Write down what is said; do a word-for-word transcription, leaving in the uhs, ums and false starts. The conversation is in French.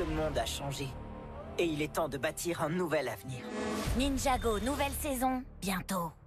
le monde a changé. Et il est temps de bâtir un nouvel avenir. Ninjago, nouvelle saison, bientôt.